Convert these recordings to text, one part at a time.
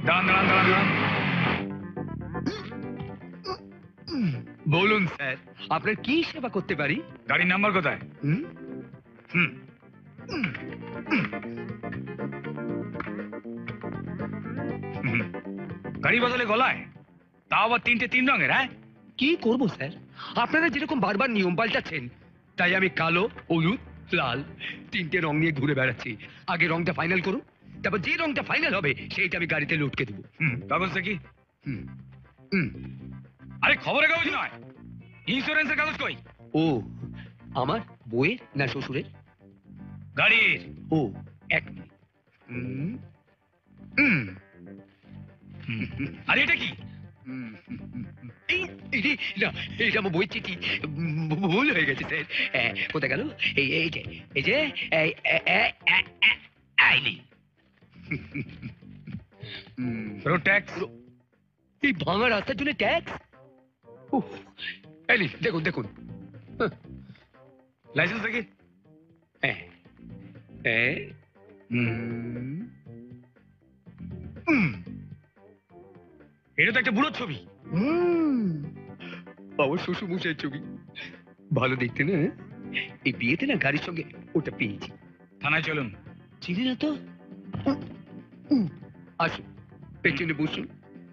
দাঁড়ান দাঁড়ান দাঁড়ান দাঁড়ান। বলুন স্যার, আপনার কি সেবা করতে পারি? গাড়ির নাম্বার কোথায়? হুম? হুম। গাড়ি বদলে গলায়, তাও আবার 3টে 3 রঙের। হ্যাঁ, কি করব স্যার, আপনারা যেরকম বারবার নিয়ম পাল্টাচ্ছেন, তাই আমি কালো, হলুদ, লাল 3টে রং নিয়ে ঘুরে বেড়াচ্ছি। আগে রংটা ফাইনাল করুন, তারপর যে রংটা ফাইনাল হবে সেইটা আমি গাড়িতে লটকে দেবো। কাগজটা কি? হুম হুম। আরে খবরের কাগজ নয়, ইন্স্যুরেন্সের কাগজ কই? ও, আমার বইয়ের না শ্বশুরের? গাড়ির। ও, এক মিনিট। হুম হুম। আরে এটা কি? এটা আমার বই চিঠি, ভুল হয়ে গেছে স্যার। কোথায় গেল? এই যে রোড ট্যাক্স। এই ভাঙা রাস্তার জন্য ট্যাক্স? দেখুন দেখুন। লাইসেন্স দেখি। এটা তো একটা বুড়োর ছবি। আমার শ্বশুর মশাইয়ের ছবি, ভালো দেখতে না? এই বিয়েতে না গাড়ির সঙ্গে ওটা পেয়েছি। থানায় চলুন। চিনি না তো। আসুন, পেছনে বসুন।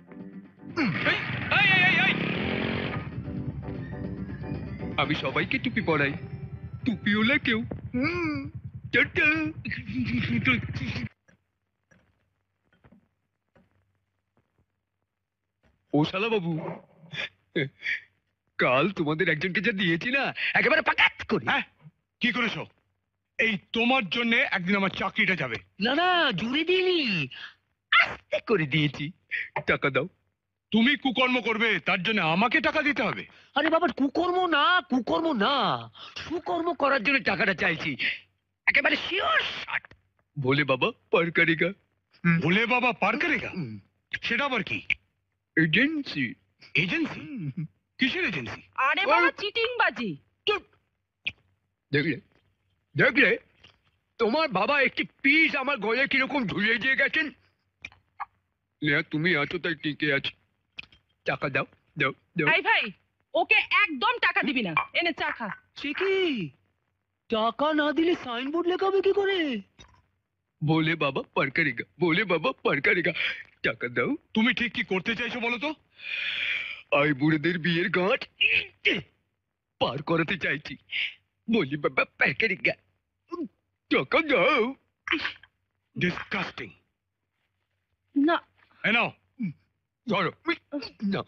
আমি সবাইকে টুপি পরাই, টুপিওলা কেউ। ও শালা বাবু, কাল তোমাদের একজনকে যা দিয়েছি না, একেবারে পাকাত করে। হ্যাঁ, কি করেছো? এই তোমার জন্য একদিন আমার চাকরিটা যাবে। না না, জুড়ে দিইনি, আস্তে করে দিয়েছি। টাকা দাও। তুমি কুকর্ম করবে তার জন্য আমাকে টাকা দিতে হবে? আরে বাবা, কুকর্ম না, কুকর্ম না, সুকর্ম করার জন্য টাকাটা চাইছি, একেবারে শিওর শট। ভোলে বাবা পার করেগা। ভোলে বাবা পার করেগা? সেটা আবার কি? এজেন্সি। এজেন্সি? কিসের এজেন্সি? আরে বাবা, চিটিং বাজি। দেখলে দেখলে, তোমার বাবা একটি পিস আমার গলে কিরকম ঝুলিয়ে দিয়ে গেছেন। তুমি আছো তাই টিকে আছি। টাকা দাও দাও দাও। এই ভাই, ওকে একদম টাকা দিবি না, এনে চা খা। সে কি, টাকা না দিলে সাইনবোর্ড লেখাবে কি করে? বলে বাবা পার করেগা, বলে বাবা পার করেগা। টাকা দাও। তুমি ঠিক কি করতে চাইছো বলো তো? আই বুড়েদের বিয়ের গাঁট পার করাতে চাইছি। বলি বাবা পার করেগা, টাকা দাও। ডিসকাস্টিং। না, এই নাও। ধরো না।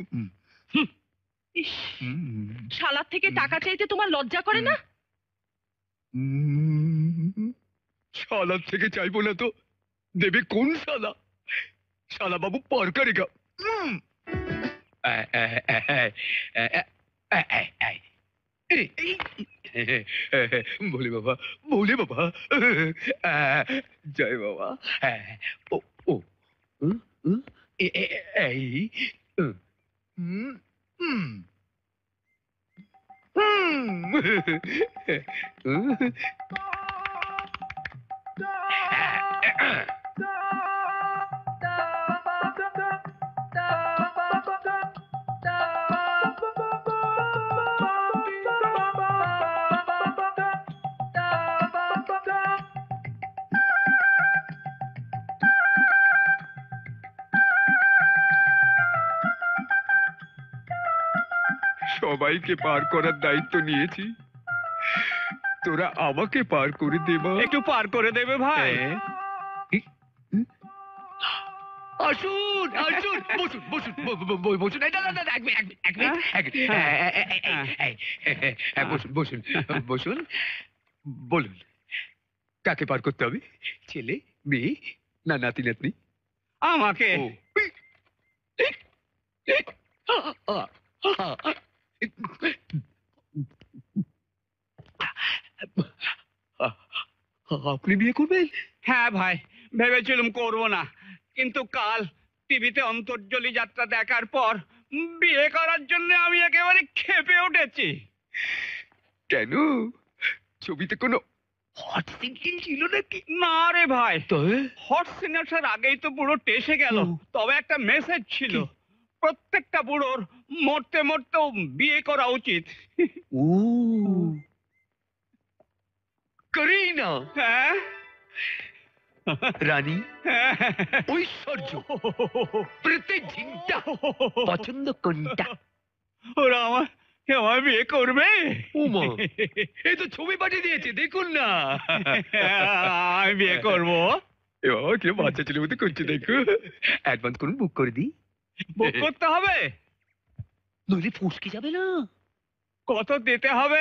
ইস, শালার থেকে টাকা চাইতে তোমার লজ্জা করে না? শালার থেকে চাইবো না তো দেবে কোন শালা? শালা বাবু পার করেগা। বলে বাবা, বলে বাবা, জয় বাবা। ও ও এই সবাইকে পার করার দায়িত্ব নিয়েছি, তোরা আমাকে পার করে দেবা। একটু পার করে দেবে ভাই। আসুন আসুন, বসুন বসুন বসুন। বসুন বসুন বসুন। বলুন, কাকে পার করতে হবে? ছেলে, মেয়ে না নাতি নাতনি? আমাকে। আপনি বিয়ে করবেন? হ্যাঁ ভাই, ভেবেছিলাম করব না, কিন্তু কাল টিভিতে অন্তর্জলি যাত্রা দেখার পর বিয়ে করার জন্য আমি একেবারে ক্ষেপে উঠেছি। কেন, ছবিতে কোনো হট সিন ছিল নাকি? না রে ভাই, তো হট সিনেসার আগেই তো বুড়ো টেসে গেল। তবে একটা মেসেজ ছিল, প্রত্যেকটা বুড়োর মরতে মরতেও বিয়ে করা উচিত। ও করিনা হ্যাঁ রানী হ্যাঁ। ঐশ্বর্য প্রত্যেক ঝিনটা পছন্দ কোনটা? ওরা আমার বিয়ে করবে। উমা এই তো ছবি পাঠিয়ে দিয়েছে, দেখুন না। আমি বিয়ে করবো। এ বাবা কি বাচ্চা ছেলের মতো করছে, দেখো। অ্যাডভান্স করুন, বুক করে দিই। বুক করতে হবে? নইলে ফসকে যাবে না। কত দিতে হবে?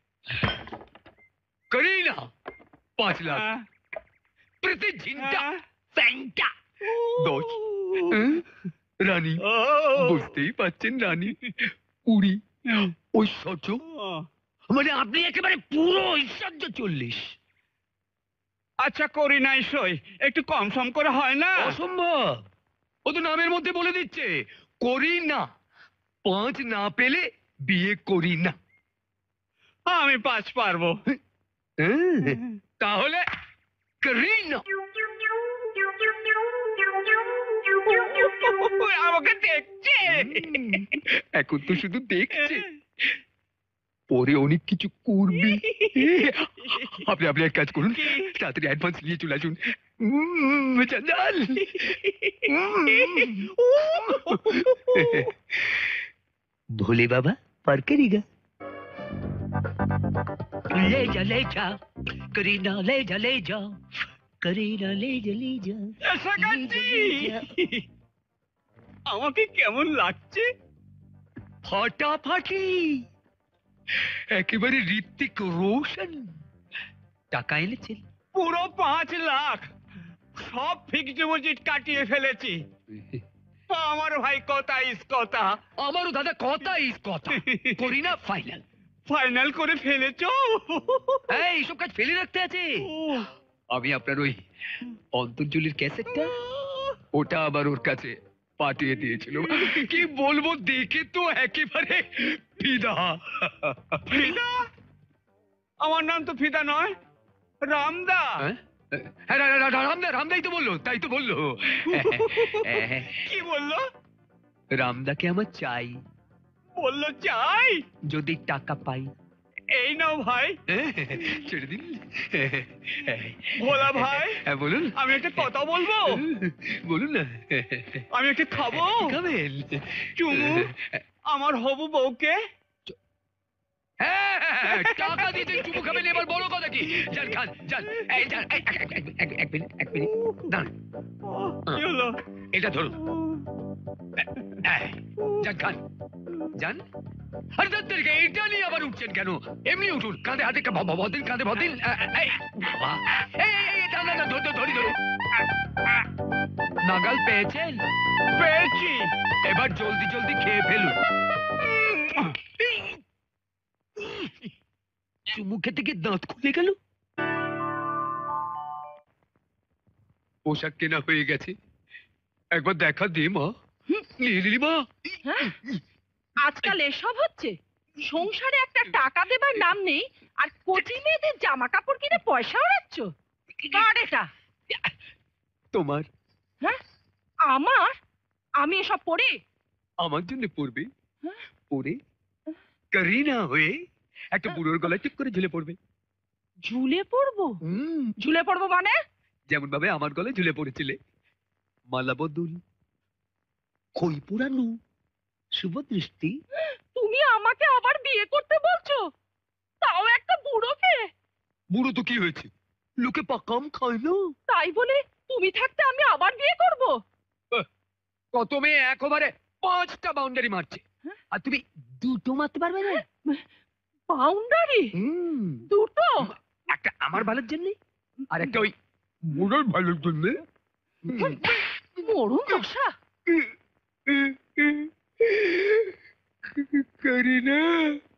করি না 5 লাখ হ্যাঁ, প্রত্যেক ঝিনটা হ্যাঁ। প্যান্টা। দশ রানী ও, বুঝতেই পারছেন, রানী 20 ঐশ্বর্য মানে আপনি একেবারে পুরো ঐশ্বর্য 40। আচ্ছা করি নাই সই, একটু কম সম করে হয় না? অসম্ভব, ও তো নামের মধ্যে বলে দিচ্ছে করি না। 5 না পেলে বিয়ে করি না। আমি 5 পারবো। তাহলে করি না। আমাকে দেখছে। এখন তো শুধু দেখছে, পরে অনেক কিছু করবে। আপনি আপনি এক কাজ করুন, তাড়াতাড়ি অ্যাডভান্স নিয়ে চলে আসুন। চঞ্চল भोले बाबा पर करेगा। ले जा करीना, ले जा करीना, ले जा এসে গেছি। আমাকে কেমন লাগছে? ফাটাফাটি, একেবারে ঋত্বিক রোশন। টাকা এনেছেন? পুরো 5 লাখ, সব ফিক্সড ডিপোজিট কাটিয়ে ফেলেছি। আমার ভাই কথা ইস কথা। আমারও দাদা কথা ইস কথা। করি না ফাইনাল। ফাইনাল করে ফেলেছো? এইসব কাজ ফেলে রাখতে আছে। আমি আপনার ওই অন্তর্জলির ক্যাসেটটা, ওটা আবার ওর কাছে পাঠিয়ে দিয়েছিল। কি বলবো, দেখে তো একেবারে ফিদা। ফিদা? আমার নাম তো ফিদা নয়, রামদা। হ্যাঁ, রামদাই তো বললো, তাই তো বললো। কি বললো? রামদাকে আমার চাই, বললো চাই? যদি টাকা পাই। এই নাও ভাই। ছেড়ে দিন। ভোলা ভাই, হ্যাঁ বলুন। আমি একটা কথা বলবো। বলুন না। আমি একটা খাবো। খাবেন? চুমু আমার হবু বউকে। হ্যাঁ, টাকা দিতে চুমু খাবেন, এবার বড় কথা কি? যান খান, যান। এই যান, এক মিনিট দাঁড়ান। কি হলো? এটা ধরুন, যান খান, যান। আরে তাদেরকে এটা নিয়ে আবার উঠছেন কেন? এমনি উঠুন, কাঁধে হাতে ভদিন, কাঁধে ভদিন। বাবা, না, ধরি। নাগাল পেয়েছেন? পেয়েছি। এবার জলদি জলদি খেয়ে ফেলুন। চুমু খেতে গিয়ে দাঁত খুলে গেল। পোশাক কেনা হয়ে গেছে, একবার দেখা দে মা। নিলি মা? হ্যাঁ? আজকাল এসব হচ্ছে? সংসারে একটা টাকা দেবার নাম নেই, আর কোটি মেয়েদের জামা কাপড় কিনে পয়সা ওড়াচ্ছ। কার এটা? তোমার। হ্যাঁ? আমার? আমি এসব পরে? আমার জন্য পড়বে, পরে করিনা হয়ে একটা বুড়োর গলায় টিপ করে ঝুলে পড়বে। ঝুলে পড়বো? ঝুলে পড়বো মানে? যেমন ভাবে আমার গলায় ঝুলে পড়েছিলে। মালা বদল, খই পুরানো, শুভ দৃষ্টি। তুমি আমাকে আবার বিয়ে করতে বলছো? তাও একটা বুড়োকে? বুড়ো তো কি হয়েছে, লোকে পাকাম খায় না। তাই বলে তুমি থাকতে আমি আবার বিয়ে করব? কত মেয়ে একবারে 5টা বাউন্ডারি মারছে, আর তুমি 2টো মারতে পারবে না? বাউন্ডারি? দুটো? একটা আমার ভালোর জন্য, আর একটা ওই বুড়োর ভালোর জন্য। মরুন দশা। করিনা